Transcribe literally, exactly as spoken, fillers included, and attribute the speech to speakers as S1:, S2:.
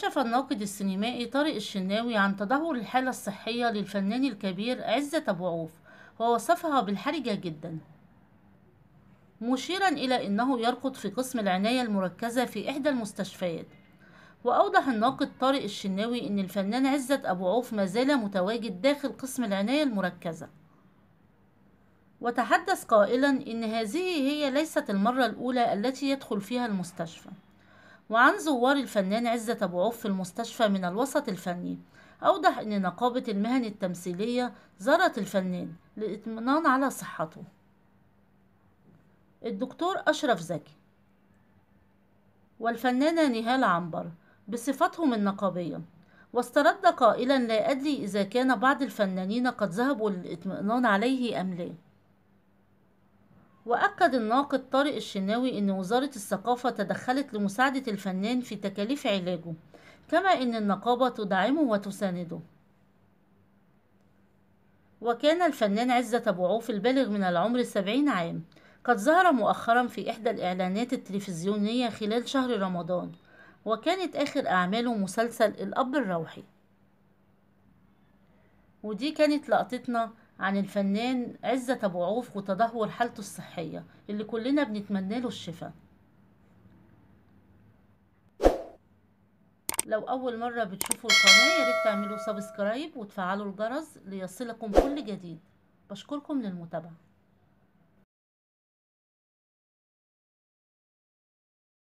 S1: كشف الناقد السينمائي طارق الشناوي عن تدهور الحالة الصحية للفنان الكبير عزت أبو عوف، ووصفها بالحرجة جدا، مشيرا إلى أنه يرقد في قسم العناية المركزة في إحدى المستشفيات. وأوضح الناقد طارق الشناوي أن الفنان عزت أبو عوف ما زال متواجد داخل قسم العناية المركزة، وتحدث قائلا إن هذه هي ليست المرة الأولى التي يدخل فيها المستشفى. وعن زوار الفنان عزت أبو عوف في المستشفى من الوسط الفني، أوضح أن نقابة المهن التمثيلية زارت الفنان للإطمئنان على صحته. الدكتور أشرف زكي والفنانة نهال عنبر بصفتهم النقابية، واسترد قائلا: لا أدري إذا كان بعض الفنانين قد ذهبوا للإطمئنان عليه أم لا. وأكد الناقد طارق الشناوي أن وزارة الثقافة تدخلت لمساعدة الفنان في تكاليف علاجه، كما أن النقابة تدعمه وتسانده. وكان الفنان عزت أبو عوف البالغ من العمر سبعين عام قد ظهر مؤخرا في إحدى الإعلانات التلفزيونية خلال شهر رمضان، وكانت آخر أعماله مسلسل الأب الروحي. ودي كانت لقطتنا عن الفنان عزت أبو عوف وتدهور حالته الصحية اللي كلنا بنتمنى له الشفاء. لو أول مرة بتشوفوا القناة ياريت تعملوا سبسكرايب وتفعلوا الجرس ليصلكم كل جديد. بشكركم للمتابعة.